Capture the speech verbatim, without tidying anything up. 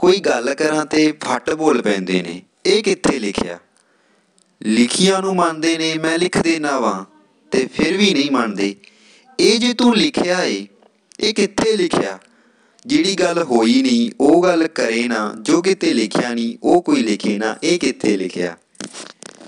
कोई गल करां ते फट बोल पैंदे ने, ये कित्थे लिखिया। लिखिया नूं मनदे ने मैं लिख देना वां ते फिर भी नहीं मनदे। ये जे तूं लिखिया ए, ये कित्थे लिखिया। जिहड़ी गल होई नहीं वो गल करे ना, जो किते लिखिया नहीं वो कोई लिखे ना, ये कित्थे लिखिया।